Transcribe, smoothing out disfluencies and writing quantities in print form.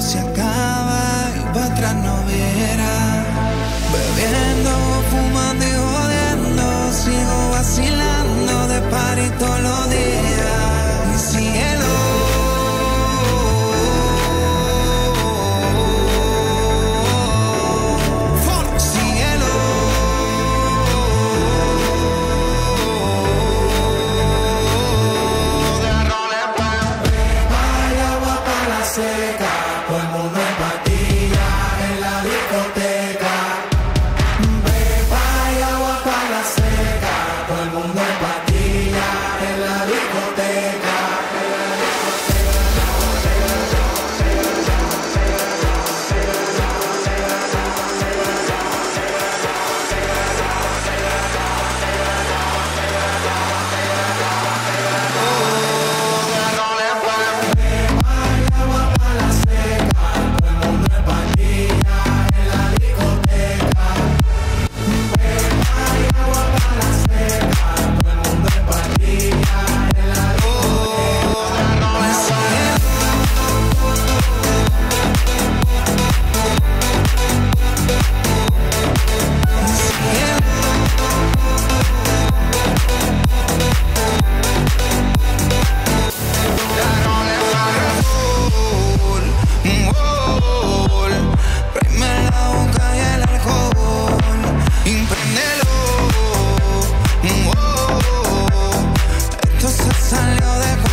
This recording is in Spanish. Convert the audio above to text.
se acaba y para atrás no viera. Bebiendo, fumando y jodiendo, sigo vacilando de party todos los días. Y cielo, cielo, de roles, Hay agua para la seca, todo el mundo en patilla en la discoteca. Hay agua para la seca, todo el mundo en patilla en la discoteca. Tráeme la boca y el alcohol, impréndelo. Esto se salió de